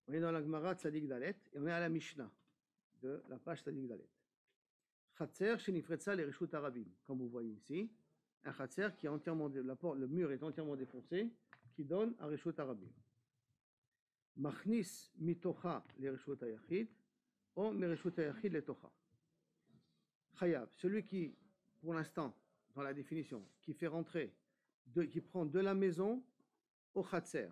On est dans la Gemara Tzadik Dalet et on est à la Mishnah de la page Tzadik Dalet. Chatzer shenifretza le reshut harabim. Comme vous voyez ici, un chatzer qui est entièrement, le mur est entièrement défoncé, qui donne à reshut harabim. Machnis mitocha le reshut hayachid, ou mereshut hayachid le tocha. Chayav, celui qui, pour l'instant, dans la définition, qui fait rentrer, qui prend de la maison au chatzer,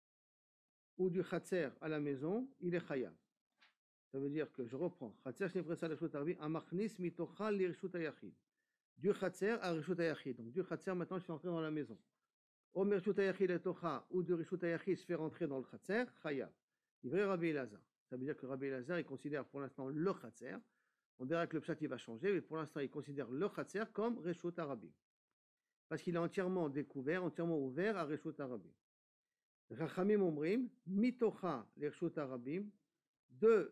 ou du chatzer à la maison, il est chayav. Ça veut dire que je reprends. Chatzer shenifretza le reshut harabim, amachnis mitocha le reshut hayachid. Du Khatser à Reshut Hayachid. Donc du Khatser, maintenant je suis rentré dans la maison. Au Reshut Hayachid et Tocha, ou du Reshut Hayachid se fait rentrer dans le Khatser, Chayav. Il vrai Rabbi Elazar. Ça veut dire que Rabbi Elazar, il considère pour l'instant le Khatser. On dirait que le pshat il va changer, mais pour l'instant il considère le Khatser comme Reshut Harabim. Parce qu'il est entièrement découvert, entièrement ouvert à Reshut Harabim. Rachamim Omrim, Mitocha l'Reshut Harabim, de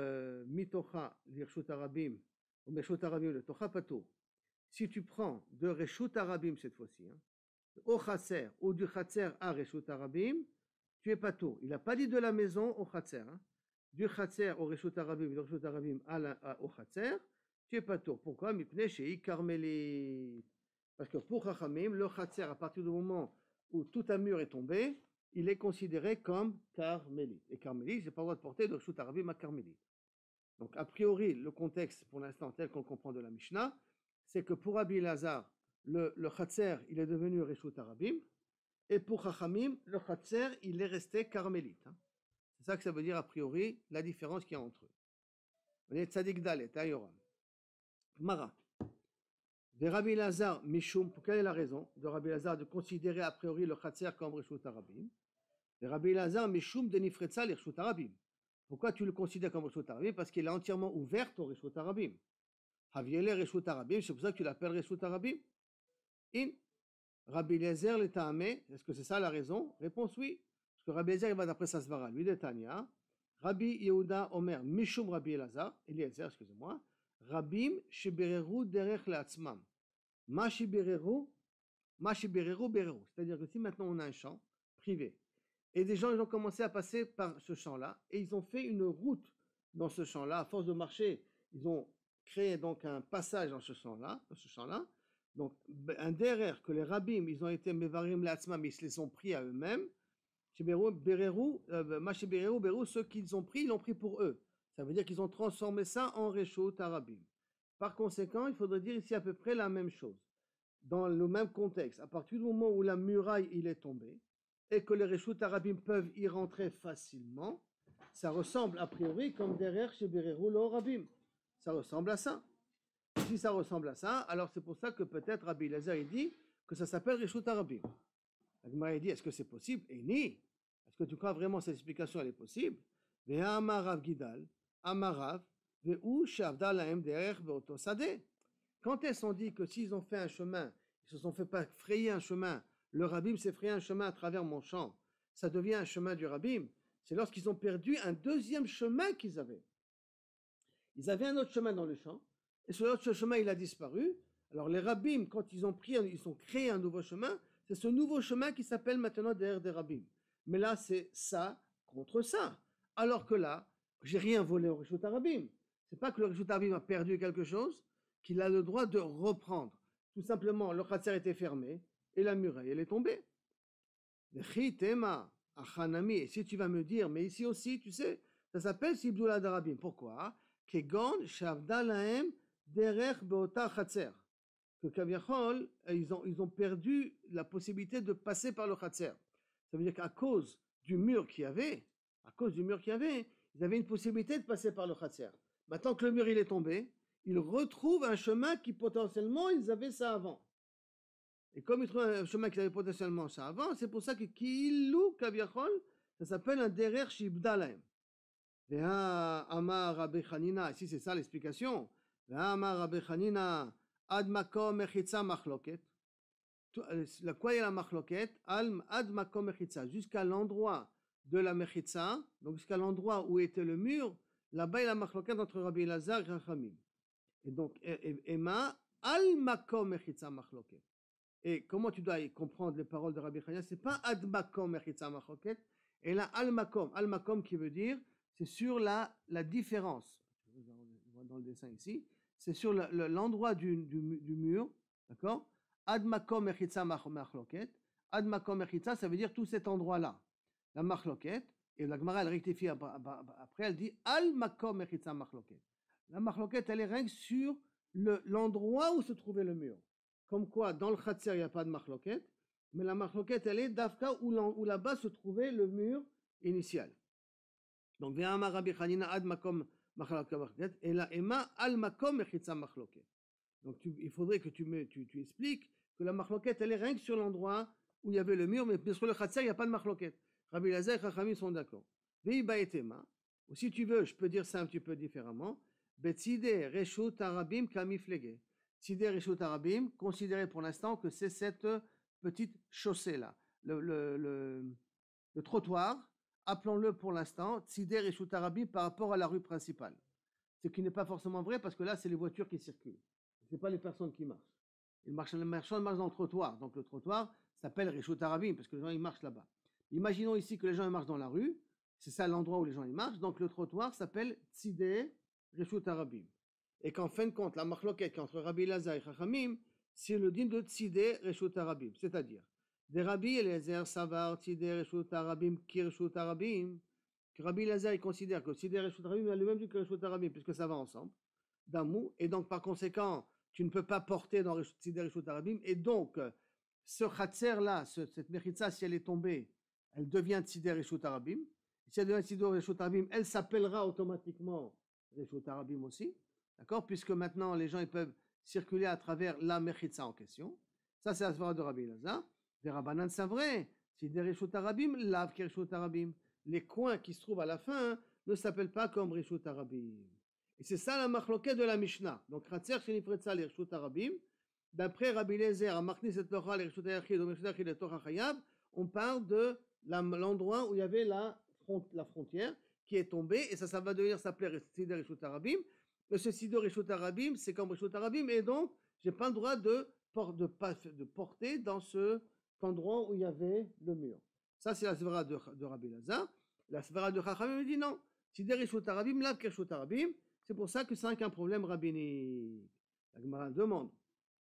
Mitocha l'Reshut Harabim, ou Reshut Harabim le Tocha Patur. Si tu prends de Reshut Harabim cette fois-ci, au Khatser ou du Khatser à Reshut Harabim, tu es patour. Il n'a pas dit de la maison au Khatser. Du Khatser au Reshut Harabim, du Reshut Harabim au Khatser, tu es patour. Pourquoi? Mipnei shei karmelit. Parce que pour Chachamim, le Khatser, à partir du moment où tout un mur est tombé, il est considéré comme karmelit. Et karmelit, je n'ai pas le droit de porter de Reshut Harabim à karmelit. Donc, a priori, le contexte, pour l'instant, tel qu'on le comprend de la Mishnah, c'est que pour Rabbi Elazar, le Khatser, il est devenu Reshut Harabim, et pour Chachamim, le Khatser, il est resté carmélite. C'est ça que ça veut dire, a priori, la différence qu'il y a entre eux. On est Tzadik Dalet, Ayoram. Mara. De Rabbi Elazar, Mishum, pour quelle est la raison de Rabbi Elazar de considérer a priori le Khatser comme Reshut Harabim? De Rabbi Elazar, Mishum, de Nifretza, le Reshut Harabim. Pourquoi tu le considères comme Reshut Harabim? Parce qu'il est entièrement ouvert au Reshut Harabim. Haviele Reshut Harabim, c'est pour ça que tu l'appelles Reshut Harabim. In Rabbi Eliezer le Ta'ameh, est-ce que c'est ça la raison? Réponse oui. Parce que Rabbi Eliezer il va d'après sa svara. Lui de Tanya, Rabbi Yehuda Omer, Mishum Rabbi Eliezer, excusez-moi, Rabim Shibereru Derech Leatzmam. Ma Shibereru Bereru. C'est-à-dire que si maintenant on a un champ privé, et des gens ils ont commencé à passer par ce champ-là, et ils ont fait une route dans ce champ-là, à force de marcher, ils ont créé donc un passage dans ce champ-là, donc un derrière que les rabbim, ils ont été mevarim leatzmam, ils se les ont pris à eux-mêmes, machi bereru, bereru, ceux qu'ils ont pris, ils l'ont pris pour eux. Ça veut dire qu'ils ont transformé ça en reshut harabim. Par conséquent, il faudrait dire ici à peu près la même chose. Dans le même contexte, à partir du moment où la muraille il est tombée, et que les reshut harabim peuvent y rentrer facilement, ça ressemble a priori comme derrière chez bereru lo rabim. Ça ressemble à ça. Si ça ressemble à ça, alors c'est pour ça que peut-être Rabbi Elazar il dit que ça s'appelle Reshut Harabim. La Gemara dit est-ce que c'est possible? Et ni. Est-ce que tu crois vraiment cette explication elle est possible? Ve'amarav Gidal, amarav, ve'u shavda lahem derech be'oto sadeh. Quand est-ce qu'on dit que s'ils ont fait un chemin, ils se sont fait pas frayer un chemin, le Rabbim s'est frayé un chemin à travers mon champ, ça devient un chemin du Rabbim, c'est lorsqu'ils ont perdu un deuxième chemin qu'ils avaient. Ils avaient un autre chemin dans le champ, et ce autre chemin, il a disparu. Alors les rabbim, quand ils ont créé un nouveau chemin, c'est ce nouveau chemin qui s'appelle maintenant derrière des rabbim. Mais là, c'est ça contre ça. Alors que là, j'ai rien volé au Reshut Harabim. C'est pas que le Reshut Harabim a perdu quelque chose, qu'il a le droit de reprendre. Tout simplement, le Khatser était fermé, et la muraille, elle est tombée. Et si tu vas me dire, mais ici aussi, tu sais, ça s'appelle Sibdoula d'Arabim. Pourquoi? Kegon Shavda Lahem Derech Beota Khatser. Que Kaviachol, ils ont perdu la possibilité de passer par le Khatser. Ça veut dire qu'à cause du mur qu'il y avait, ils avaient une possibilité de passer par le Khatser. Maintenant que le mur il est tombé, ils retrouvent un chemin qui potentiellement ils avaient ça avant. Et comme ils trouvent un chemin qu'ils avaient potentiellement ça avant, c'est pour ça que Kilu Kaviachol, ça s'appelle un Derech Shibda Lahem. Amar Rabbi Chanina, ici c'est ça l'explication. Amar Rabbi Chanina, ad makom mechitza machloket. Quoi est la machloket? Ad makom mechitza, jusqu'à l'endroit de la mechitza, donc jusqu'à l'endroit où était le mur, là-bas il y a la machloket entre Rabbi Elazar et Chachamim. Et donc, Emma, al makom mechitza machloket. Et comment tu dois comprendre les paroles de Rabbi Chanina? C'est pas ad makom mechitza machloket, Et là, al-makom qui veut dire, c'est sur la différence. On voit dans le dessin ici, c'est sur l'endroit du mur, d'accord? Ad makom echitza machloket. Ad makom echitza, ça veut dire tout cet endroit-là. La machloket, et la Gemara, elle rectifie après, elle dit al makom echitza machloket. La machloket, elle est rien que sur l'endroit où se trouvait le mur. Comme quoi, dans le khatser, il n'y a pas de machloket, mais la machloket, elle est d'Afka où là-bas se trouvait le mur initial. Donc, ve'amar Rabbi Chanina ad makom machloket, et la ema al makom echitza machloket. Donc, il faudrait que tu expliques que la machloket, elle est rien que sur l'endroit où il y avait le mur, mais sur le khatser, il n'y a pas de machloket. Rabbi Lazar et Chachamim sont d'accord. Ve'iba etema, ou si tu veux, je peux dire ça un petit peu différemment. Betzide reshut arabim kamiflege. Tzide reshut arabim, considéré pour l'instant que c'est cette petite chaussée-là. Le trottoir, appelons-le pour l'instant, Tzide reshut arabim par rapport à la rue principale. Ce qui n'est pas forcément vrai parce que là, c'est les voitures qui circulent. Ce n'est pas les personnes qui marchent. Les marchands marchent dans le trottoir. Donc le trottoir s'appelle reshut arabim parce que les gens ils marchent là-bas. Imaginons ici que les gens ils marchent dans la rue. C'est ça l'endroit où les gens ils marchent. Donc le trottoir s'appelle Tzide reshut arabim. Et qu'en fin de compte, la machloket entre Rabbi Lazar et Chachamim, c'est le din de Tzide reshut arabim. C'est-à-dire, des Rabbi Eliezer Savar Tzide reshut arabim ki reshut arabim. Que Rabbi Lazar il considère que Tzide reshut arabim a le même din que reshut arabim puisque ça va ensemble. Damou. Et donc par conséquent, tu ne peux pas porter dans Tzide reshut arabim. Et donc, ce khatser là, cette mechitza, si elle est tombée, elle devient Tzide reshut arabim. Si elle devient Tzide reshut arabim, elle s'appellera automatiquement reshut arabim aussi. D'accord? Puisque maintenant, les gens ils peuvent circuler à travers la mechitza en question. Ça, c'est la svara de Rabbi Lazar. Des Rabbanan, c'est vrai. Tzide reshut arabim, lav ki reshut arabim. Les coins qui se trouvent à la fin ne s'appellent pas comme reshut arabim. Et c'est ça la machloket de la Mishnah. Donc, Khatser shenifretza les reshut arabim. D'après Rabbi Eliezer, à Machnis et Torah, les reshut ayachid, ou reshut ayachid et Torah chayav, on parle de l'endroit où il y avait la frontière qui est tombée, et ça va devenir s'appeler Tzide reshut arabim. Mais ce Tzide reshut arabim, c'est comme reshut arabim, et donc, j'ai pas le droit de porter dans cet endroit où il y avait le mur. Ça, c'est la svara de Rabbi Lazar. La svara de Chachamim dit non. Tzide reshut arabim, lav reshut arabim. C'est pour ça que c'est un problème rabbinique. La Gemara demande.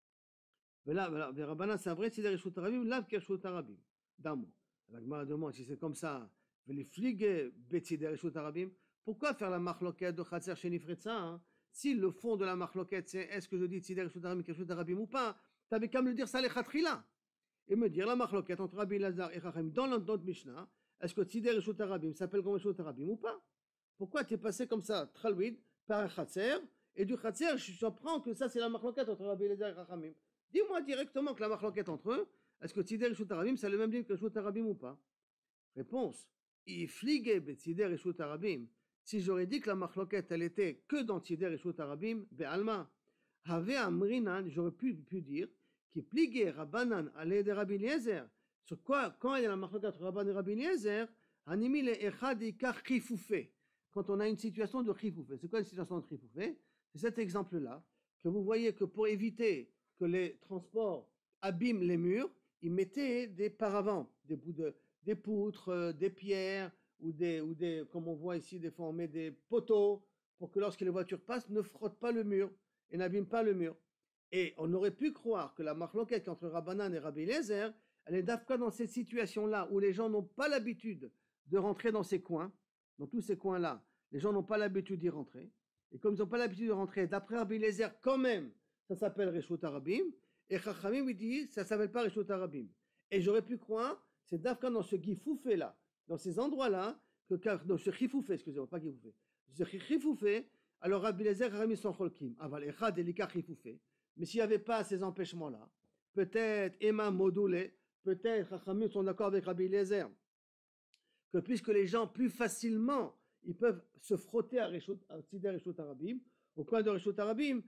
Voilà, Rabbanan, c'est vrai, Tzide reshut arabim, lav reshut arabim. D'amour. La Gemara demande si c'est comme ça. Les fligue betzide reshut arabim. Pourquoi faire la machloket de Khatser shenifretza? Si le fond de la machloket, c'est est-ce que je dis Tzide reshut arabim, reshut arabim ou pas, tu avais qu'à me le dire ça les khatrila. Et me dire la machloket entre Rabbi Lazar et Chachamim dans notre Mishnah, est-ce que Tzide reshut arabim s'appelle comme reshut arabim ou pas? Pourquoi tu es passé comme ça, tralwid, par un Khatser, et du Khatser, je comprends que ça c'est la machloket entre Rabbi Lazar et Chachamim. Dis-moi directement que la machloket entre eux, est-ce que Tzide reshut arabim, c'est le même din que reshut arabim ou pas? Réponse. Iflige betzide reshut arabim. Si j'aurais dit que la machloket, elle était que dans Tzide reshut arabim, be'alma. Have amrinan, j'aurais pu dire, qui pligue Rabbanan ale de Rabbi Eliezer. Sur quoi, quand il y a la machloket entre Rabban et Rabbi Eliezer, animi le echad ikar chifoufé. Quand on a une situation de chifoufé. C'est quoi une situation de chifoufé? C'est cet exemple-là, que vous voyez que pour éviter que les transports abîment les murs, ils mettaient des paravents, des bouts des poutres, des pierres, ou des, comme on voit ici, des fois on met des poteaux pour que lorsque les voitures passent, ne frottent pas le mur et n'abîment pas le mur. Et on aurait pu croire que la machloket entre Rabbanan et Rabbi Eliezer, elle est d'Afka dans cette situation-là où les gens n'ont pas l'habitude de rentrer dans ces coins, dans tous ces coins-là, les gens n'ont pas l'habitude d'y rentrer. Et comme ils n'ont pas l'habitude de rentrer, d'après Rabbi Eliezer, quand même, ça s'appelle reshut arabim. Et Chachamim, il dit, ça ne s'appelle pas reshut arabim. Et j'aurais pu croire, c'est d'Afka dans ce gifoufé là, dans ces endroits-là, dans ce chifoufé, excusez-moi, pas gifoufé, ce chifoufé, alors Rabbi Eliezer, Chachamim sont cholkim. Aval echad elika chifoufé. Mais s'il n'y avait pas ces empêchements-là, peut-être, Emma Modoulé, peut-être, Chachamim sont d'accord avec Rabbi Eliezer, que puisque les gens plus facilement, ils peuvent se frotter à Tzide reshut arabim, au coin de reshut arabim,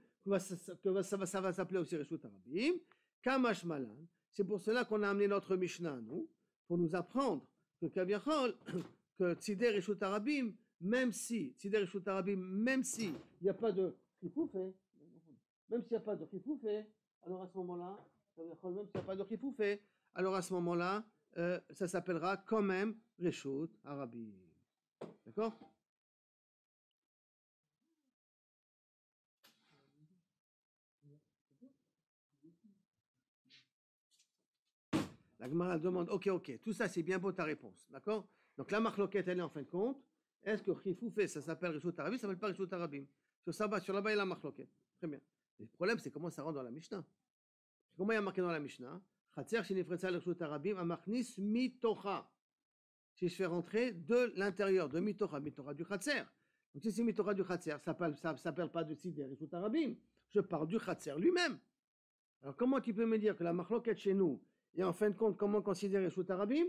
ça va s'appeler aussi reshut arabim, Kamash Malan. C'est pour cela qu'on a amené notre Mishnah, nous, pour nous apprendre que Kaviachol, que Tzide reshut arabim, même si, Tzide reshut arabim, même s'il n'y a pas de chifoufé, même s'il n'y a pas de chifoufé, alors à ce moment-là, même s'il n'y a pas de chifoufé, alors à ce moment-là, ça s'appellera quand même Reshut Harabim. D'accord? La Gemara demande, ok, tout ça c'est bien beau ta réponse, d'accord? Donc la marloquette elle est en fin de compte, est-ce que Khifou fait, ça s'appelle Reshut Harabim, ça s'appelle pas Reshut Harabim? Sur là-bas il y a la marloquette, très bien. Le problème c'est comment ça rentre dans la Mishnah. Comment il y a marqué dans la Mishnah? Chatzer shenifretza Reshut Harabim amachnis mitocha. Si je fais rentrer de l'intérieur, de mitocha du Chatzer. Donc si c'est mitocha du Chatzer, ça ne s'appelle pas de Sidé Reshut Harabim. Je parle du Chatzer lui-même. Alors comment tu peux me dire que la marloquette chez nous, et en fin de compte, comment considérer Reshut Harabim,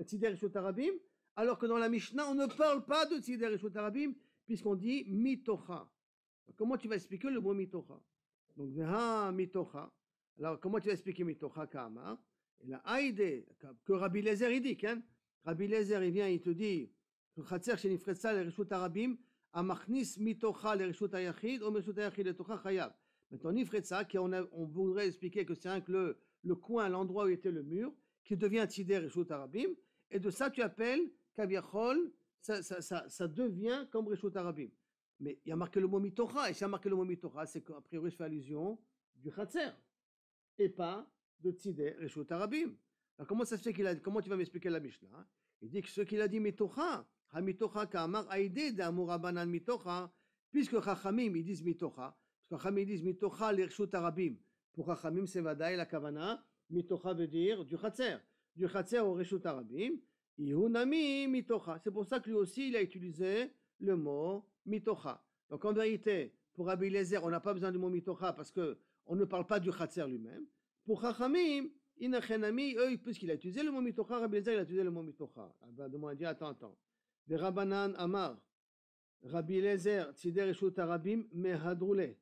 alors que dans la Mishnah, on ne parle pas de Tzidei Reshut Harabim, puisqu'on dit mitocha. Comment tu vas expliquer le mot mitocha? Donc, mitocha. Alors, comment tu vas expliquer mitocha kama? Et la haïdé, que Rabbi Lezer il dit, hein? Rabbi Lezer, il vient, il te dit, Chatzer shenifretza le Reshut Harabim, amachnis mitocha le Reshut Hayachid, ou Reshut Hayachid le tocha chayav. Maintenant, nifretza, on voudrait expliquer que c'est un que le coin, l'endroit où était le mur, qui devient Tzidei Reshut Harabim, et de ça tu appelles Kaviachol, ça devient comme Reshut Harabim. Mais il y a marqué le mot mitocha, et si il y a marqué le mot mitocha, c'est qu'a priori je fais allusion du Chatzer, et pas de Tzidei Reshut Harabim. Alors comment ça se fait comment tu vas m'expliquer la Mishnah? Il dit que ce qu'il a dit mitocha, ha mitocha ka'amar aïdé d'amur rabanan mitocha, puisque Chachamim ils disent mitocha, parce que Chachamim ils disent mitocha le Reshut Harabim. Pour Chachamim, c'est Vadaï la Kavana. Mitocha veut dire du Chatzer. Du Chatzer au Reshut Harabim. Ihunami mitocha. C'est pour ça que lui aussi, il a utilisé le mot mitocha. Donc en vérité, pour Rabbi Lezer, on n'a pas besoin du mot mitocha parce qu'on ne parle pas du Chatzer lui-même. Pour Chachamim, Inachenami, eux, puisqu'il a utilisé le mot mitocha, Rabbi Lezer, il a utilisé le mot mitocha. Il va demander, attends. De Rabbanan Amar. Rabbi Lezer, Tzidei Reshut Harabim, mehadroule.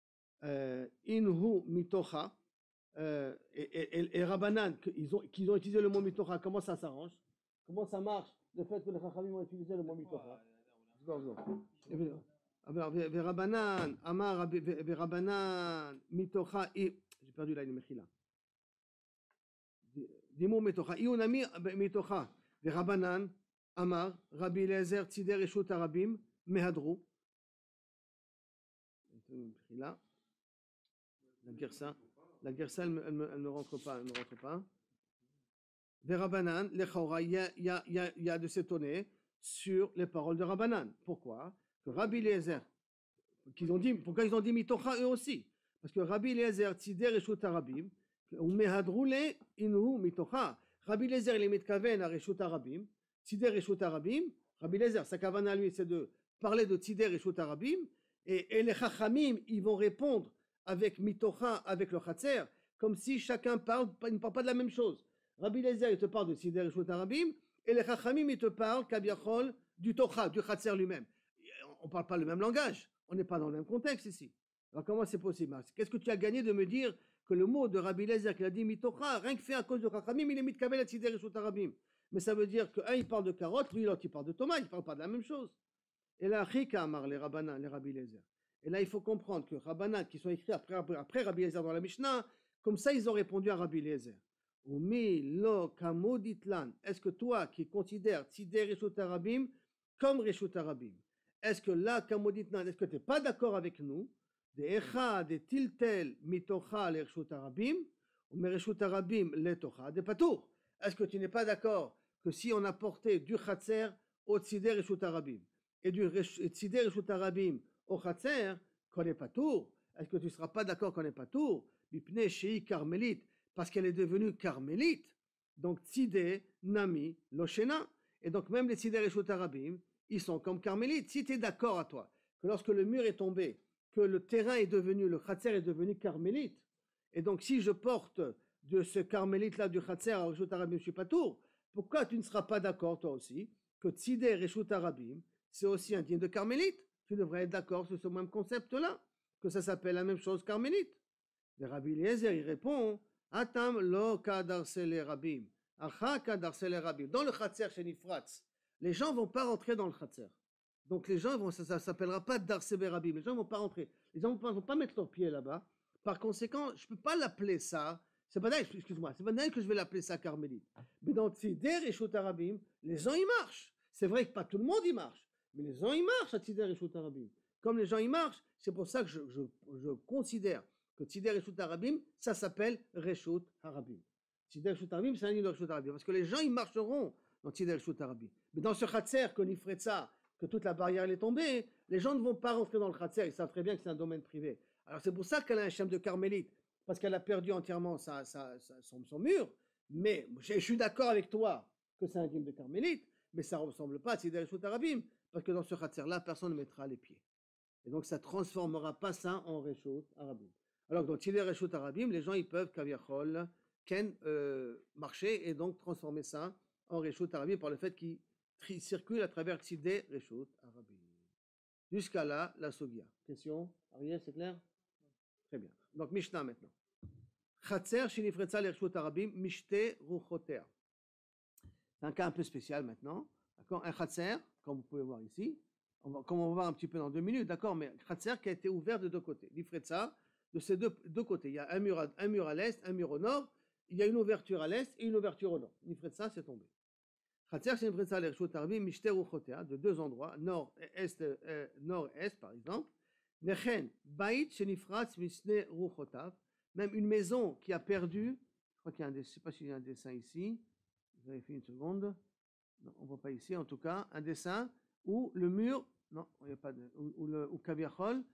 Inhu mitocha et Rabbanan qu'ils ont utilisé le mot mitocha, comment ça s'arrange? Comment ça marche le fait que les Chachamim ont utilisé le mot mitocha? Rabbanan Amar Rabbanan mitocha j'ai perdu là, il est là. Dis-moi mitocha Iunami mitocha Rabbanan Amar Rabbi Lezer Tzidei Reshut Harabim mehadru là. La Gersa, elle ne rentre pas. Des Rabbanan, il y a de s'étonner sur les paroles de Rabbanan. Pourquoi? Que Rabbi Eliezer, pourquoi ils ont dit mitocha eux aussi? Parce que Rabbi Eliezer, Tzidei Reshut Harabim, ou mehadroule inu mitocha. Rabbi Eliezer, il est mitkaven à Reshut Harabim, Tzidei Reshut Harabim. Rabbi Eliezer, sa kavana lui, c'est de parler de Tzidei Reshut Harabim, et les Chachamim, ils vont répondre avec mitocha, avec le Chatzer, comme si chacun il ne parle pas de la même chose. Rabbi Eliezer, il te parle de Tzidei Reshut Harabim, et les Chachamim, ils te parlent, Kabiachol, du Tocha, du Chatzer lui-même. On ne parle pas le même langage, on n'est pas dans le même contexte ici. Alors comment c'est possible? Qu'est-ce que tu as gagné de me dire que le mot de Rabbi Eliezer, qu'il a dit mitocha, rien que fait à cause de Chachamim, il est mitkavel à Tzidei Reshut Harabim. Mais ça veut dire qu'un, il parle de carotte, lui, l'autre, il parle de tomate, il ne parle pas de la même chose. Et là, Chika Amar, les Rabbanan, les Rabbi Eliezer. Et là, il faut comprendre que Rabbanan, qui sont écrits après Rabbi Eliezer dans la Mishnah, comme ça, ils ont répondu à Rabbi Eliezer. Umi lo kamoditlan. Est-ce que toi, qui considères Tzidei Reshut Harabim comme Reshut Harabim, est-ce que là, kamoditlan, est-ce que tu n'es pas d'accord avec nous? De echa, de tiltel, mitocha, le Reshut Harabim, ou me Reshut Harabim, le tocha, de patour. Est-ce que tu n'es pas d'accord que si on apportait du Chatzer au Tzidei Reshut Harabim et du Tzidei Reshut Harabim au Chatzer, qu'on n'est pas tour? Est-ce que tu ne seras pas d'accord qu'on n'est pas tour? Mipnei Shei Carmélite, parce qu'elle est devenue Carmélite. Donc Tzidei Nami Loshena. Et donc même les Tzidei Reshut Harabim, ils sont comme Carmélites. Si tu es d'accord à toi que lorsque le mur est tombé, que le terrain est devenu, le Chatzer est devenu Carmélite, et donc si je porte de ce Carmélite-là du Chatzer à Reshut Harabim, je ne suis pas tour, pourquoi tu ne seras pas d'accord toi aussi que Tzidei Reshut Harabim, c'est aussi un digne de Carmélite? Tu devrais être d'accord sur ce même concept-là, que ça s'appelle la même chose Carmélite. Le Rabbi Eliezer, il répond, Atam lo kadarsele rabim, acha kadarsele rabim. Dans le Chatzer chez Nifratz, les gens ne vont pas rentrer dans le Chatzer. Donc les gens, ça ne s'appellera pas Darsebe Rabim, les gens ne vont pas rentrer. Les gens ne vont pas mettre leurs pieds là-bas. Par conséquent, je ne peux pas l'appeler ça, c'est pas d'ailleurs, excuse-moi, c'est pas d'ailleurs que je vais l'appeler ça carmélite. Mais dans Tzider et Shut Arabim, les gens y marchent. C'est vrai que pas tout le monde y marche, mais les gens y marchent à Tzider et Shut Arabim. Comme les gens y marchent, c'est pour ça que je considère que Tzider et Shut Arabim, ça s'appelle Reshut Arabim. Tzider et Shut Arabim, c'est un livre de Reshut Arabim, parce que les gens y marcheront dans Tzider et Shut Arabim. Mais dans ce Khatser, que l'Ifretza, que toute la barrière elle est tombée, les gens ne vont pas rentrer dans le Khatser, ils savent très bien que c'est un domaine privé. Alors c'est pour ça qu'elle a un Shem de carmélite, parce qu'elle a perdu entièrement son mur, mais je suis d'accord avec toi que c'est un dîme de carmélite, mais ça ne ressemble pas à Tzider et Shut Arabim, parce que dans ce Khatser-là, personne ne mettra les pieds. Et donc ça ne transformera pas ça en Reshut Arabim. Alors dans Tzider et Shut Arabim, les gens ils peuvent, Kaviachol, marcher et donc transformer ça en Reshut Arabim par le fait qu'il circule à travers Tzider et Reshut Arabim. Jusqu'à là, la Sogia. Question? Ariel, c'est clair? Très bien. Donc Mishnah maintenant. Khatser shenifretza l'Reshut Arabim mishte ruchoter. C'est un cas un peu spécial maintenant. D'accord? Un Khatser, comme vous pouvez voir ici, comme on va voir un petit peu dans 2 minutes, d'accord? Mais Khatser qui a été ouvert de 2 côtés. L'Ifretza, de ces deux côtés. Il y a un mur à l'est, un mur au nord. Il y a une ouverture à l'est et une ouverture au nord. L'Ifretza, c'est tombé. Khatser shenifretza l'Reshut Arabim mishte ruchoter, de 2 endroits, nord-est par exemple. Nechen, Baït shenifratz misne ruchotav. Même une maison qui a perdu, je crois qu'il y a un dessin, je ne sais pas s'il y a un dessin ici, je vérifie une seconde, non, on ne voit pas ici en tout cas, un dessin où le mur, non, il n'y a pas de, où Kaviachol,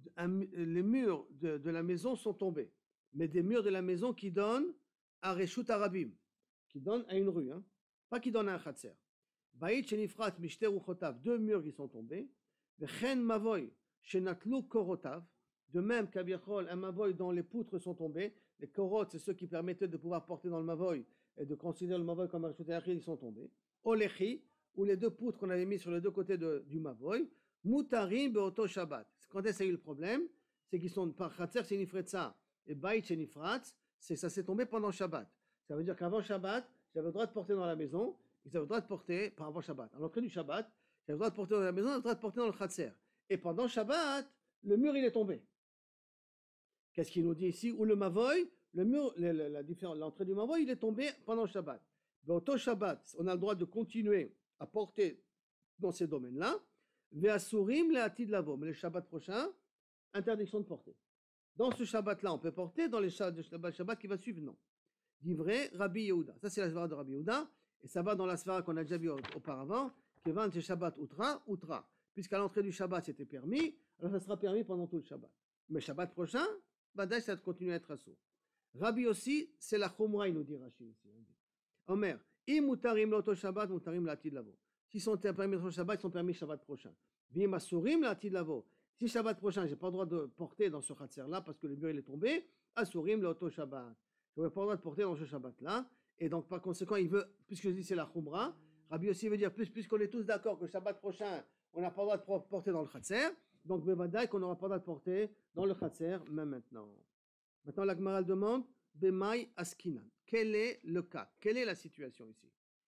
les murs de la maison sont tombés, mais des murs de la maison qui donnent à Reshut Arabim, qui donnent à une rue, hein, pas qui donnent à un Khatser. Baït shenifrat mishte ruchotav, 2 murs qui sont tombés, Vechen mavoy shenatlu korotav. De même qu'Abiachol, un mavoy dont les poutres sont tombées, les korot, c'est ceux qui permettaient de pouvoir porter dans le mavoy et de considérer le mavoy comme un Reshut Yachid, ils sont tombés. Olechi, ou les 2 poutres qu'on avait mis sur les 2 côtés du mavoy, mutarim beoto Shabbat. Quand est-ce qu'il y a eu le problème? C'est qu'ils sont par Khatser, c'est Nifretza, et Baït, c'est Nifratz, ça s'est tombé pendant Shabbat. Ça veut dire qu'avant Shabbat, j'avais le droit de porter dans la maison, ils avaient le droit de porter, par avant Shabbat, à l'entrée du Shabbat, j'avais le droit de porter dans la maison, j'avais le droit de porter dans le Khatser. Et pendant Shabbat, le mur il est tombé. Qu'est-ce qu'il nous dit ici? Où le mavoy, le mur, l'entrée du mavoy, il est tombé pendant le Shabbat. Dans au Shabbat, on a le droit de continuer à porter dans ces domaines-là. Ve'asurim le'atid lavo. Mais le Shabbat prochain, interdiction de porter. Dans ce Shabbat-là, on peut porter. Dans les Shabbat qui va suivre, non. Divrei Rabbi Yehuda. Ça, c'est la svara de Rabbi Yehuda. Et ça va dans la svara qu'on a déjà vu auparavant. Kevan Shabbat outra. Puisqu'à l'entrée du Shabbat, c'était permis, alors ça sera permis pendant tout le Shabbat. Mais Shabbat prochain, Badaï, ça continue à être assourd. Rabbi aussi, c'est la Chumra, il nous dit Rashi ici. Omer, im mutarim l'auto Shabbat, mutarim l'atid lavo. S'ils sont permis le Shabbat, ils sont permis le Shabbat prochain. Vim asurim l'atid lavo. Si Shabbat prochain, j'ai pas le droit de porter dans ce Khatser-là parce que le mur il est tombé, asurim l'auto Shabbat. Je n'aurai pas le droit de porter dans ce Shabbat-là. Et donc, par conséquent, il veut, puisque je dis c'est la Chumra, Rabbi aussi veut dire, puisqu'on est tous d'accord que le Shabbat prochain, on n'a pas le droit de porter dans le Khatser. Donc, Bevadaï, qu'on n'aura pas le droit de porter dans le Khatser, même maintenant. Maintenant, la Gemara demande, Bemaï Askinan. Quel est le cas? Quelle est la situation ici?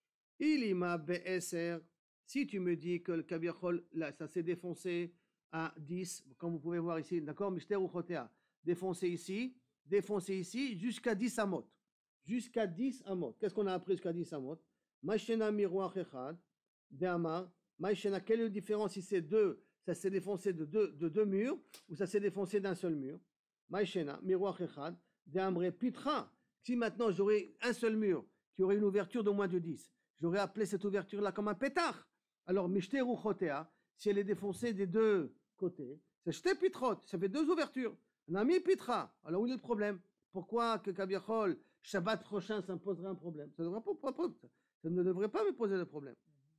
Ilima Be'eser. Si tu me dis que le Kabiachol, là, ça s'est défoncé à 10, comme vous pouvez voir ici, d'accord? Mishter ou Chotea. Défoncé ici, jusqu'à 10 amot. Jusqu'à 10 amot. Qu'est-ce qu'on a appris jusqu'à 10 amot? Maïshena miroir echad, de Amar. Maïshena, quelle est la différence si c'est 2? Ça s'est défoncé de deux murs ou ça s'est défoncé d'un seul mur. Maïshena, miroir echad, de Amre pitra. Si maintenant j'aurais un seul mur qui aurait une ouverture de moins de 10, j'aurais appelé cette ouverture-là comme un pétard. Alors, mishte ou chotea, si elle est défoncée des 2 côtés, c'est jeté pitrot, ça fait 2 ouvertures. On a mis pitra. Alors, où est le problème? Pourquoi que Kabiachol, Shabbat prochain, ça me poserait un problème? Ça ne devrait pas me poser de problème.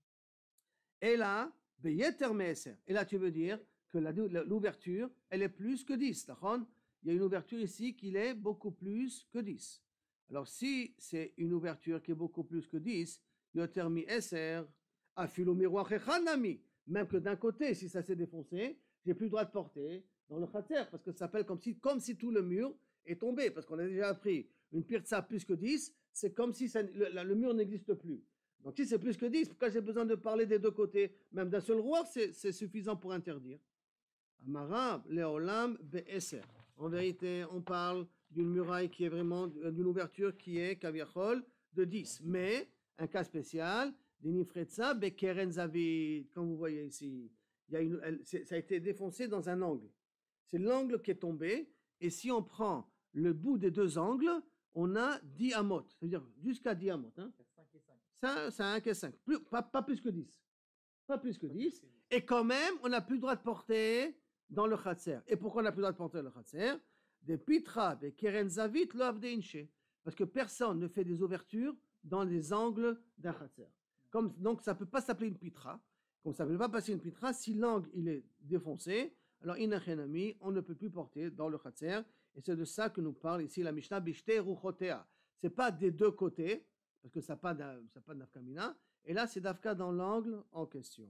Et là, et là, tu veux dire que l'ouverture, elle est plus que 10. Il y a une ouverture ici qui est beaucoup plus que 10. Alors, si c'est une ouverture qui est beaucoup plus que 10, yoter mi eser, afilo miroir echanami. Même que d'un côté, si ça s'est défoncé, j'ai plus le droit de porter dans le khatser, parce que ça s'appelle comme si tout le mur est tombé, parce qu'on a déjà appris une pirtsa plus que 10, c'est comme si le mur n'existe plus. Donc si c'est plus que 10, pourquoi j'ai besoin de parler des 2 côtés? Même d'un seul roi, c'est suffisant pour interdire. Amara, leolam, be'eser. En vérité, on parle d'une muraille qui est vraiment, d'une ouverture qui est kaviachol de 10. Mais, un cas spécial, d'inifretza bekeren zavid, comme vous voyez ici, ça a été défoncé dans un angle. C'est l'angle qui est tombé, et si on prend le bout des deux angles, on a 10 amot, c'est-à-dire jusqu'à 10 amot. Hein. Ça, c'est 1 et 5, pas plus que 10. Pas plus que 10. Et quand même, on n'a plus le droit de porter dans le khatser. Et pourquoi on n'a plus le droit de porter dans le khatser? Des pitra, des keren zavit, l'ov de inche. Parce que personne ne fait des ouvertures dans les angles d'un khatser. Donc, ça ne peut pas s'appeler une pitra. Comme ça ne peut pas passer une pitra, si l'angle il est défoncé, alors inachenami, on ne peut plus porter dans le khatser. Et c'est de ça que nous parle ici la Mishnah bishte ruchotea. Ce n'est pas des deux côtés, parce que ça n'a pas d'afkamina. Et là, c'est d'afka dans l'angle en question.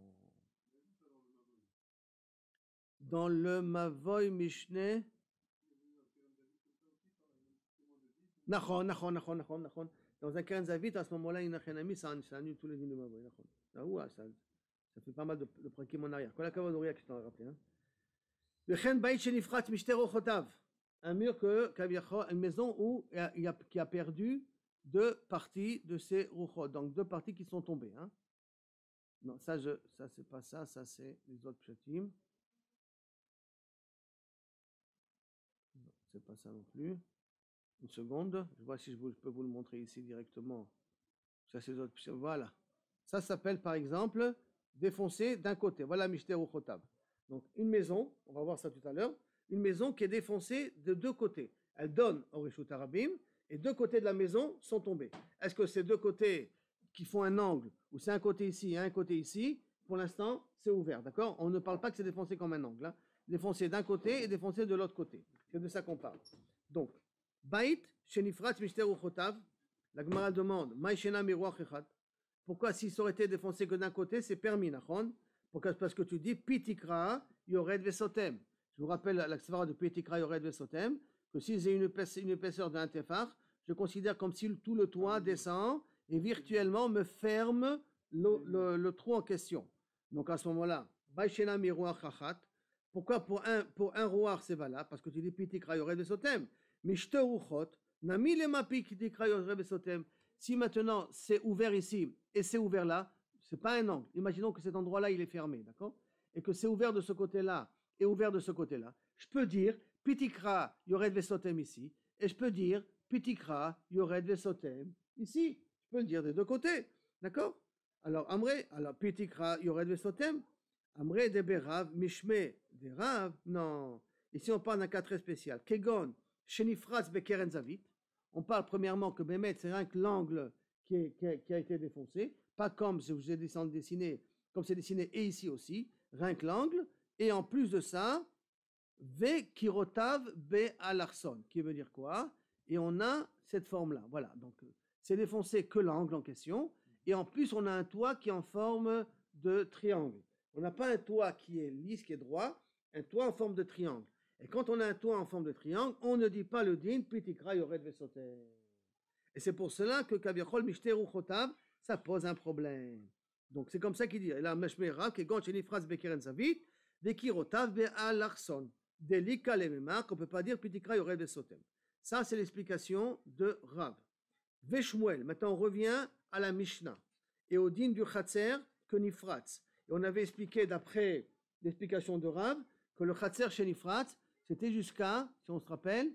Dans le Mavoy Mishneh. Nachon. Dans un Keren Zavit, à ce moment-là, Inachenami, ça annule tous les dînes de Mavoy. Ça fait pas mal de prakim en arrière. Kol hakavod Uriah, que je t'en ai rappelé. Vechen Bait Shenifrat Mishte Rochotav. Un mur une maison qui a perdu 2 parties de ses ruchot. Donc 2 parties qui sont tombées. Hein. Non, ça c'est pas ça, ça c'est les autres pshatim. Non, c'est pas ça non plus. Une seconde, je vois si je peux vous le montrer ici directement. Ça c'est les autres pshatim. Voilà. Ça s'appelle par exemple défoncer d'un côté. Voilà Mishte Ruchotav. Donc une maison, on va voir ça tout à l'heure, une maison qui est défoncée de 2 côtés. Elle donne au Rishut Harabim et 2 côtés de la maison sont tombés. Est-ce que ces 2 côtés qui font un angle, ou c'est un côté ici et un côté ici, pour l'instant c'est ouvert, d'accord? On ne parle pas que c'est défoncé comme un angle. Hein. Défoncé d'un côté et défoncé de l'autre côté. C'est de ça qu'on parle. Donc, Bait, Shenifrat, Mishter Uchotav, la Gemara demande, Maïshena Miroach Echad. Pourquoi si ça aurait été défoncé que d'un côté, c'est permis, Nachon? Parce que tu dis Pitikra Yored Vesotem. Je vous rappelle la svara de Pitikra Yored Vesotem, que si j'ai une épaisseur d'un tefar, je considère comme si tout le toit descend et virtuellement me ferme le trou en question. Donc à ce moment-là, Baishena Miroach Chachat. Pourquoi pour un rouar c'est valable? Parce que tu dis Pitikra Yored Vesotem. Mishte Ruchot, Nami Lema Pitikra Yored Vesotem. Si maintenant c'est ouvert ici et c'est ouvert là, c'est pas un angle. Imaginons que cet endroit-là, il est fermé, d'accord? Et que c'est ouvert de ce côté-là et ouvert de ce côté-là. Je peux dire Pitikra Yored Vesotem ici, et je peux dire Pitikra Yored Vesotem ici. Je peux le dire des deux côtés, d'accord? Alors Pitikra Yored Vesotem, Amre de Berav, Mishme de Rav, non. Ici on parle d'un cas très spécial. Kegon, Shenifratz Bekeren Zavit. On parle premièrement que Bémet, c'est rien que l'angle qui a été défoncé. Pas comme je vous ai dessiné, comme c'est dessiné et ici aussi, rien que l'angle, et en plus de ça, V kirotav be alarson, qui veut dire quoi? Et on a cette forme-là, voilà, donc c'est défoncé que l'angle en question, et en plus on a un toit qui est en forme de triangle. On n'a pas un toit qui est lisse, qui est droit, un toit en forme de triangle. Et quand on a un toit en forme de triangle, on ne dit pas le din, pitikra yored vesoter. Et c'est pour cela que kaviachol mishte ruchotav, ça pose un problème. Donc c'est comme ça qu'il dit. La meshmera que quand cheni phrase bekeren zavit, vekirotav be alarson, delika lemema, qu'on peut pas dire pitikra yored vesotem. Ça c'est l'explication de Rav. Veshmuel. Maintenant on revient à la Mishnah et au din du Khatser que Nifratz. Et on avait expliqué d'après l'explication de Rav que le Khatser chez Nifratz c'était jusqu'à, si on se rappelle,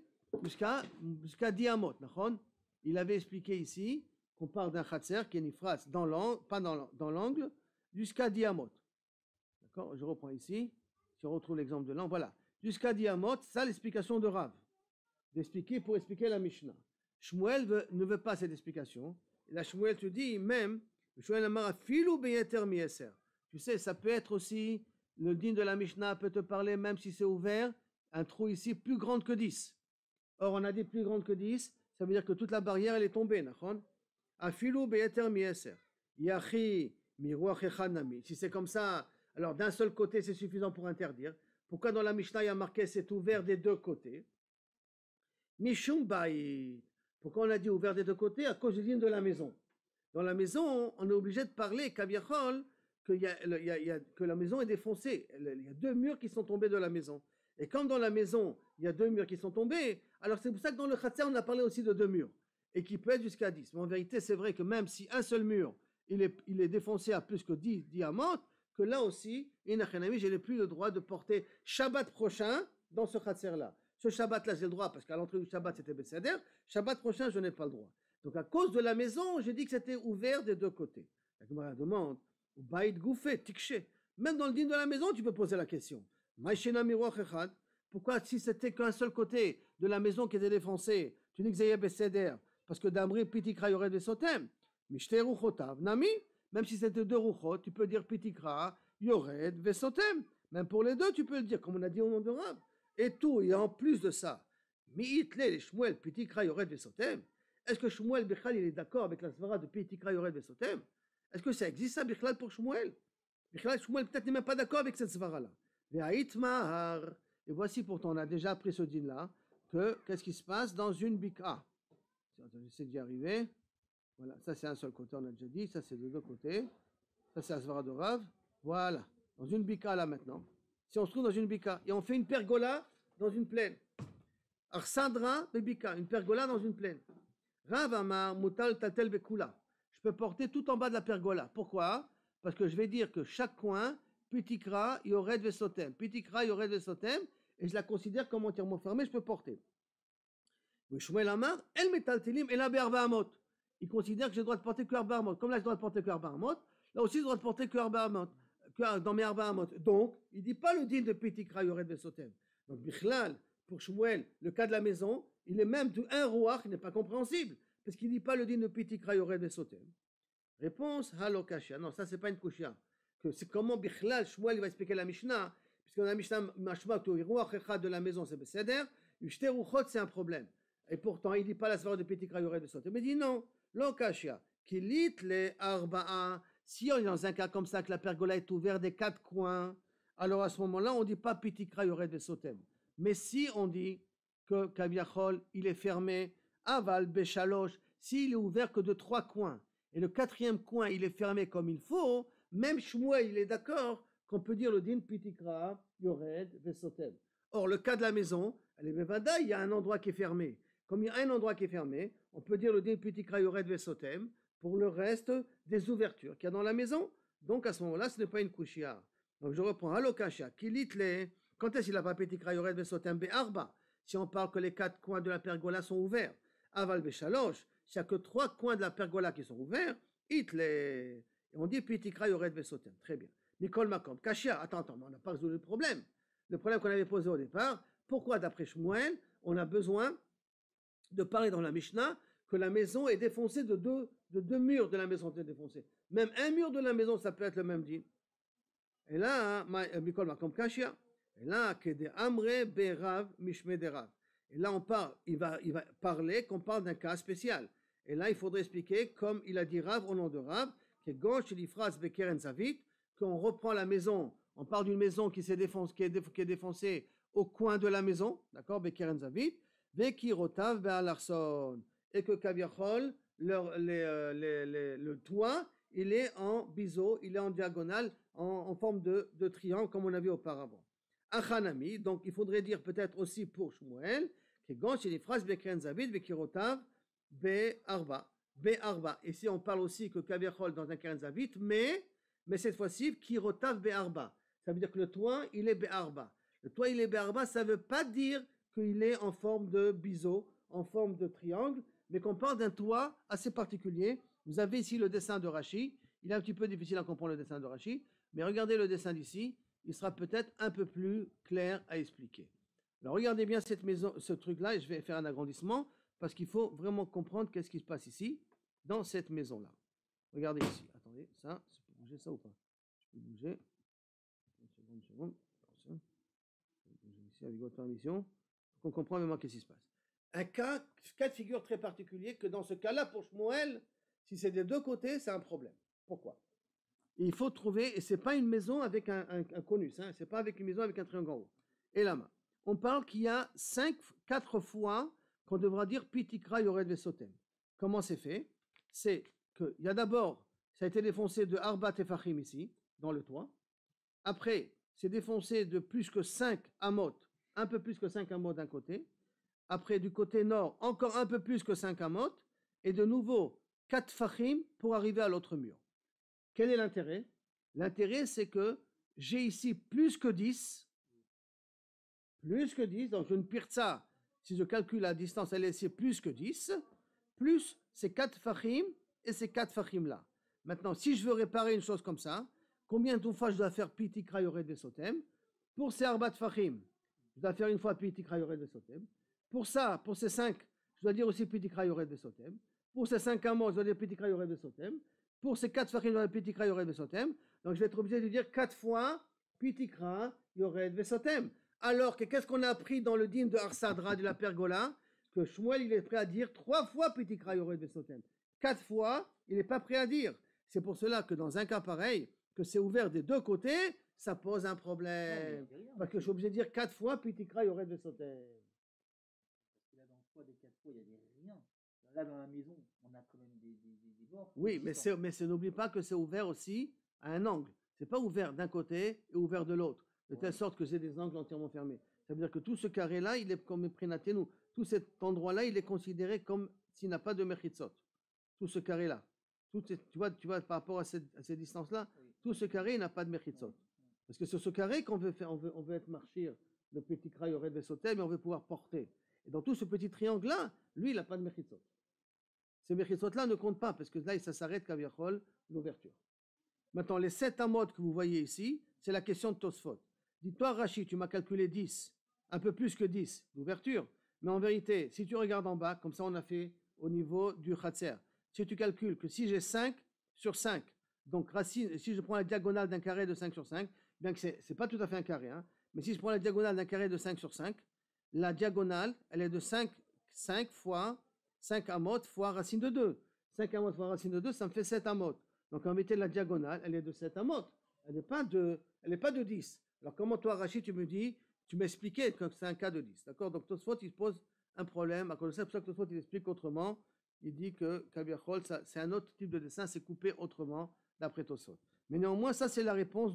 jusqu'à 10 amot. Il avait expliqué ici qu'on parle d'un Khatser qui est Nifratz dans l'angle, pas dans l'angle, jusqu'à 10 amot. D'accord? Je reprends ici. Si on retrouve l'exemple de l'angle, voilà. Jusqu'à 10 amot, ça l'explication de Rav. D'expliquer pour expliquer la Mishnah. Shmuel ne veut pas cette explication. Et là, Shmuel te dit même, tu sais, ça peut être aussi, le din de la Mishnah peut te parler, même si c'est ouvert, un trou ici plus grand que 10. Or, on a dit plus grande que 10, ça veut dire que toute la barrière, elle est tombée. Si c'est comme ça, alors d'un seul côté, c'est suffisant pour interdire. Pourquoi dans la Mishnah, il y a marqué c'est ouvert des deux côtés? Mishum Baït. Pourquoi on a dit ouvert des deux côtés? À cause du din de la maison. Dans la maison, on est obligé de parler, Kaviachol, que la maison est défoncée. Il y a 2 murs qui sont tombés de la maison. Et comme dans la maison, il y a 2 murs qui sont tombés, alors c'est pour ça que dans le Khatser, on a parlé aussi de 2 murs, et qui peut être jusqu'à 10. Mais en vérité, c'est vrai que même si un seul mur, il est défoncé à plus que 10 diamants, que là aussi, je n'ai plus le droit de porter Shabbat prochain dans ce Khatser-là. Ce Shabbat-là, j'ai le droit, parce qu'à l'entrée du Shabbat, c'était Besséder. Shabbat prochain, je n'ai pas le droit. Donc à cause de la maison, j'ai dit que c'était ouvert des 2 côtés. La Gemara demande, Baïd Goufé, Tikché. Même dans le din de la maison, tu peux poser la question. Pourquoi, si c'était qu'un seul côté de la maison qui était défoncé, tu dis que c'est Besséder, parce que d'Amri, Pitikra, Yored Vesotem. Mishte Ruchotav, Nami. Même si c'était 2 Ruchot, tu peux dire Pitikra, Yored Vesotem. Même pour les 2, tu peux le dire, comme on a dit au nom de Rab. Et tout, et en plus de ça, Mi'itle, les Shmuel, Pitikra, Yored Vesotem. Est-ce que Shmuel Bichal il est d'accord avec la svara de Pitikra Yored Vesotem? Est-ce que ça existe ça Bichal pour Shmuel? Bichal Shmuel peut-être n'est même pas d'accord avec cette svara là. Et voici pourtant on a déjà appris ce din là que qu'est-ce qui se passe dans une bika? J'essaie d'y arriver. Voilà, ça c'est un seul côté, on a déjà dit, ça c'est de 2 côtés. Ça c'est la svara de Rav. Voilà, dans une bika là maintenant. Si on se trouve dans une bika et on fait une pergola dans une plaine. Arsandra bebika, une pergola dans une plaine. Rav Amar Mutal Tatel Bekula. Je peux porter tout en bas de la pergola. Pourquoi? Parce que je vais dire que chaque coin, Pitikra Yored Vesotem. Pitikra Yored Vesotem, et je la considère comme entièrement fermée, je peux porter. Shmuel Amar, El Metal Telim et la Berba Amot. Il considère que j'ai le droit de porter que Arba Amot. Comme là, je dois porter que Arba Amot, là aussi, je dois porter que Arba Amot. Dans mes Arba Amot. Donc, il ne dit pas le din de Pitikra Yored Vesotem. Donc, Bichlal, pour Shmuel, le cas de la maison, il est même un roi qui n'est pas compréhensible, parce qu'il ne dit pas le din de Pitikra Yored Vesotem. Réponse, Halokashia. Non, ça, c'est pas une kushia. C'est comment Bichlal, Shmuel, il va expliquer la Mishnah, puisque dans la Mishnah, Mashma, de la maison, c'est Besséder, Ushte Ruchot, c'est un problème. Et pourtant, il ne dit pas la svara de Pitikra Yored Vesotem. Mais il dit non, Lokashia. Kilit le Arba'a. Si on est dans un cas comme ça, que la pergola est ouverte des 4 coins, alors à ce moment-là, on ne dit pas Pitikra Yored Vesotem. Mais si on dit que Kaviachol, il est fermé, Aval, Béchaloche, s'il est ouvert que de 3 coins, et le 4e coin, il est fermé comme il faut, même Shmuel, il est d'accord qu'on peut dire le din Pitikra Yored Vesotem. Or, le cas de la maison, il y a un endroit qui est fermé. Comme il y a un endroit qui est fermé, on peut dire le din Pitikra Yored Vesotem pour le reste des ouvertures qu'il y a dans la maison. Donc, à ce moment-là, ce n'est pas une kushia. Donc, je reprends. Halokasha, Kilitle. Quand est-ce qu'il n'a pas Pitikra Yored Vesotem Be'arba? Si on parle que les 4 coins de la pergola sont ouverts. Aval Beshalosh, s'il n'y a que 3 coins de la pergola qui sont ouverts, Itle. On dit Pitikra Yored Vesotem. Très bien. Nicole Makom. Kashia, attends, on n'a pas résolu le problème. Le problème qu'on avait posé au départ, pourquoi d'après Shmuel, on a besoin de parler dans la Mishnah que la maison est défoncée de deux murs de la maison est défoncée. Même un mur de la maison, ça peut être le même din. Et là, Nicole Makom Kashia. Et là, Amre Berav Mishme Derav. Et là, il va parler qu'on parle d'un cas spécial. Et là, il faudrait expliquer, comme il a dit Rav au nom de Rav, que gauche l'ifras Bekeren Zavit, qu'on reprend la maison, on parle d'une maison qui est défoncée au coin de la maison, d'accord, Bekeren Zavit, Veki Rotav Be'alarson. Et que Kaviachol, le toit, il est en biseau, il est en diagonale, en forme de triangle, comme on a vu auparavant. Achanami, donc il faudrait dire peut-être aussi pour Shmuel, que Gansh et les phrases Bekren Zavid, Bekirotav, Be'arba. Ici on parle aussi que Kaviachol dans un Keren Zavid, mais cette fois-ci, Kirotav Be'arba. Ça veut dire que le toit, il est Be'arba. Le toit, il est Be'arba, ça ne veut pas dire qu'il est en forme de biseau, en forme de triangle, mais qu'on parle d'un toit assez particulier. Vous avez ici le dessin de Rashi. Il est un petit peu difficile à comprendre le dessin de Rashi, mais regardez le dessin d'ici. Il sera peut-être un peu plus clair à expliquer. Alors regardez bien cette maison, ce truc-là, et je vais faire un agrandissement, parce qu'il faut vraiment comprendre qu'est-ce qui se passe ici, dans cette maison-là. Regardez ici. Attendez, ça, je peux bouger ça ou pas? Je peux bouger. Une seconde. Je vais bouger ici avec votre permission, pour qu'on comprenne vraiment qu'est-ce qui se passe. Un cas de figure très particulier, que dans ce cas-là, pour Shmuel, si c'est des 2 côtés, c'est un problème. Pourquoi? Il faut trouver, et ce n'est pas une maison avec un conus, hein, ce n'est pas avec une maison avec un triangle en haut. Et là, on parle qu'il y a 4 fois qu'on devra dire Pitikra Yored Vesotem. Comment c'est fait? C'est qu'il y a d'abord, ça a été défoncé de Arba Tefachim ici, dans le toit. Après, c'est défoncé de plus que 5 amot un peu plus que 5 amot d'un côté. Après, du côté nord, encore un peu plus que 5 amot. Et de nouveau, 4 fachim pour arriver à l'autre mur. Quel est l'intérêt? L'intérêt, c'est que j'ai ici plus que 10. Plus que 10. Donc, une pirza, si je calcule la distance, elle est ici plus que 10. Plus ces 4 fachim et ces 4 fachim-là. Maintenant, si je veux réparer une chose comme ça, combien de fois je dois faire pi tikra yored vesotem? Pour ces arbat fachim, je dois faire une fois pi tikra yored vesotem. Pour ça, pour ces 5, je dois dire aussi pi tikra yored vesotem. Pour ces 5 amos, je dois dire pi tikra yored vesotem. Pour ces 4 fachim, je dois dire pi tikra yored vesotem. Donc je vais être obligé de dire 4 fois pi tikra yored vesotem. Alors que qu'est-ce qu'on a appris dans le dîme de Arsadra de la pergola? Que Shmuel il est prêt à dire 3 fois pi tikra yored vesotem. 4 fois, il n'est pas prêt à dire. C'est pour cela que dans un cas pareil, que c'est ouvert des deux côtés, ça pose un problème. Parce que je suis obligé de dire 4 fois, puis tikra yored vesotem. Parce que là, dans le choix des 4 fois, il y a des rien. Là, dans la maison, on a quand même des bords. Oui, mais n'oublie pas que c'est ouvert aussi à un angle. C'est pas ouvert d'un côté et ouvert de l'autre. De telle sorte que c'est des angles entièrement fermés. Ça veut dire que tout ce carré-là, il est comme prénaténou. Tout cet endroit-là, il est considéré comme s'il n'a pas de mechitzot. Tout ce carré-là. Tu vois, par rapport à ces distances-là, oui. Tout ce carré n'a pas de mechitzot. Oui. Parce que c'est ce carré qu'on veut faire, on veut être marchir, le petit kraï aurait de sauter, mais on veut pouvoir porter. Et dans tout ce petit triangle-là, lui, il n'a pas de mechitzot. Ces mechitzot-là ne comptent pas, parce que là, ça s'arrête kaviachol, l'ouverture. Maintenant, les 7 amotes que vous voyez ici, c'est la question de Tosfot. Dis-toi, Rachid, tu m'as calculé 10, un peu plus que 10 d'ouverture. Mais en vérité, si tu regardes en bas, comme ça on a fait au niveau du Khatser, si tu calcules que si j'ai 5 sur 5, donc racine, si je prends la diagonale d'un carré de 5 sur 5, bien que ce n'est pas tout à fait un carré, hein, mais si je prends la diagonale d'un carré de 5 sur 5, la diagonale, elle est de 5 fois 5 amotes fois racine de 2. 5 amotes fois racine de 2, ça me fait 7 amotes. Donc en vérité, la diagonale, elle est de 7 amotes. Elle n'est pas de 10. Alors comment toi, Rachid, tu me dis, tu m'expliquais que c'est un cas de 10. D'accord? Donc Tosfot, il se pose un problème. À cause de ça, c'est pour ça que Tosfot, il explique autrement. Il dit que Kaviachol, c'est un autre type de dessin, c'est coupé autrement d'après Tosfot. Mais néanmoins, ça c'est la réponse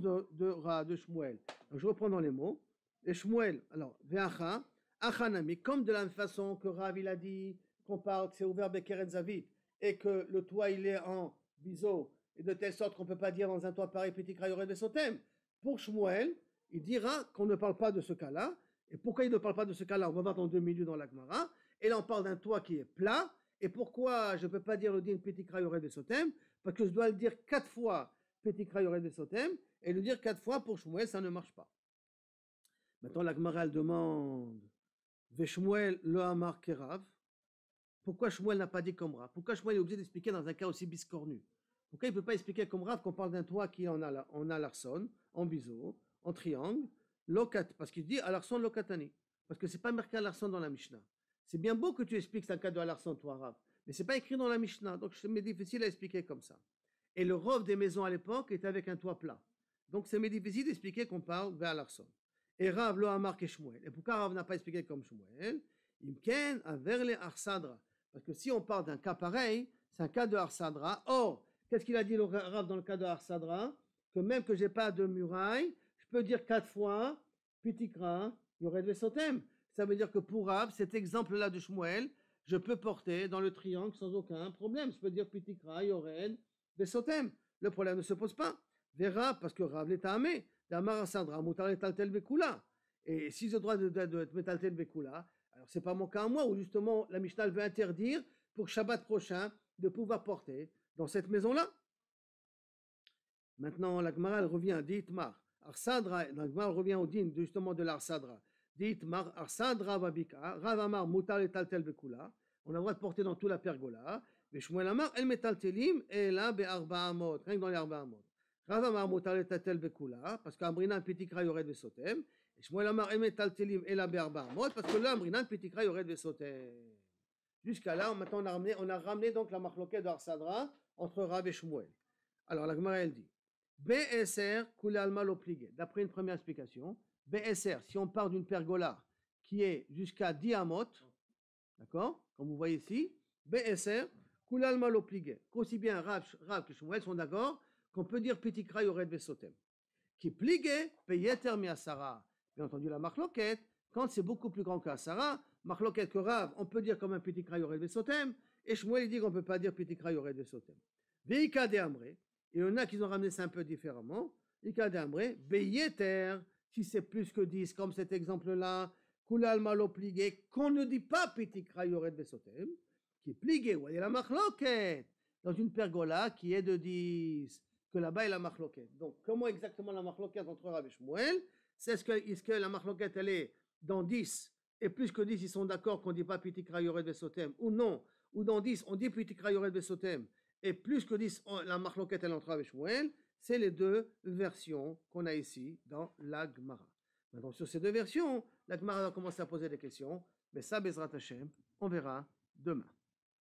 de Shmuel. Donc, je reprends dans les mots. Et Shmuel, alors, Ve'acha, Achanami, comme de la même façon que Rav il a dit qu'on parle, que c'est ouvert Bekeret Zavid, et que le toit il est en biseau, et de telle sorte qu'on ne peut pas dire dans un toit pareil, petit krayoret de Sotem. Pour Shmuel, il dira qu'on ne parle pas de ce cas-là. Et pourquoi il ne parle pas de ce cas-là? On va voir dans 2 milieux dans la Gemara. Et là, on parle d'un toit qui est plat. Et pourquoi je ne peux pas dire le din petit krayoret de Sotem? Parce que je dois le dire 4 fois petit krayoret de Sotem. Et le dire 4 fois pour Shmuel, ça ne marche pas. Maintenant, la Gemara, elle demande Veshmuel le Hamar Kerav. Pourquoi Shmuel n'a pas dit comme Rav? Pourquoi Shmuel est obligé d'expliquer dans un cas aussi biscornu? Pourquoi il ne peut pas expliquer comme Rav qu'on parle d'un toit qui en a l'arson, en biseau, en triangle, locat, parce qu'il dit alarson lokatani, parce que c'est pas marqué alarson dans la Mishnah. C'est bien beau que tu expliques c'est un cas de alarson, toi, Rav, mais c'est pas écrit dans la Mishnah, donc c'est difficile à expliquer comme ça. Et le rov des maisons à l'époque était avec un toit plat, donc c'est difficile d'expliquer qu'on parle de alarson. Et Rav lo amar que Shmuel. Et pourquoi Rav n'a pas expliqué comme Shmuel? Imken averle arsadra, parce que si on parle d'un cas pareil, c'est un cas de arsadra. Or, qu'est-ce qu'il a dit le Rav dans le cas de Arsadra? Que même que je n'ai pas de muraille, je peux dire 4 fois, Pitikra, Yored Vesotem. Ça veut dire que pour Rav, cet exemple-là de Shmuel, je peux porter dans le triangle sans aucun problème. Je peux dire Pitikra, Yored Vesotem. Le problème ne se pose pas. Verra, parce que Rav l'est amé, d'Amar Arsadra, Moutar et Taltel Bekula. Et si j'ai le droit de Metaltel Bekula, alors c'est pas mon cas à moi, où justement la Mishnah veut interdire pour Shabbat prochain de pouvoir porter dans cette maison-là. Maintenant, la Gemara revient, d'Itmar, Arsadra, la Gemara revient au din justement de l'Arsadra. D'Itmar, Arsadra Babika, Ravamar, Mutar et Taltel Bekula. On a le droit de porter dans toute la pergola. Mais Shmuel Amar, El Metaltelim, et là, Be'arba Amot, rien que dans les Arba Amot. Ravamar, Mutar et Taltel Bekula, parce qu'Ambrinan, Petit Kra, Yored Vesotem. Et Shmuel Amar, El Metaltelim, et là, Be'arba Amot, parce que là, Ambrinan, Petit Kra, Yored Vesotem. Jusqu'à là, maintenant on a ramené donc la marloquette d'Arsadra entre Rav et Shmuel. Alors la Gemara elle dit BSR Kulal Malo Pligé. D'après une première explication, BSR, si on part d'une pergola qui est jusqu'à 10 amot, d'accord, comme vous voyez ici, BSR Kulal Malo Pligé. Qu'aussi bien Rav que Shmuel sont d'accord qu'on peut dire Petit Kra Yored Vesotem. Qui Pligé Peyeter Miasara. Bien entendu, la marloquette, Quand c'est beaucoup plus grand qu'Asara, Machloket que Rav, on peut dire comme un petit Krayored Vesotem, et Shmuel il dit qu'on ne peut pas dire petit Krayored Vesotem. Veika de Amré, il y en a qui ont ramené ça un peu différemment. Veika de Amré, Beyeter, si c'est plus que 10, comme cet exemple-là, Kulal Malo Pligé, qu'on ne dit pas petit Krayored Vesotem, qui est plié, ou il y a la Machloket, dans une pergola qui est de 10, que là-bas il y a la Machloket. Donc, comment exactement la Machloket entre Rav et Shmuel? Est-ce que la Machloket, elle est dans 10, et plus que 10, ils sont d'accord qu'on ne dit pas Piti Krayored Vesotem, ou non, ou dans 10, on dit Piti Krayored Vesotem, et plus que 10, la Machloket, elle entre avec Shmuel, c'est les deux versions qu'on a ici dans la Gemara. Maintenant, sur ces deux versions, la Gemara va commencer à poser des questions, mais ça, Bezrat Hashem, on verra demain.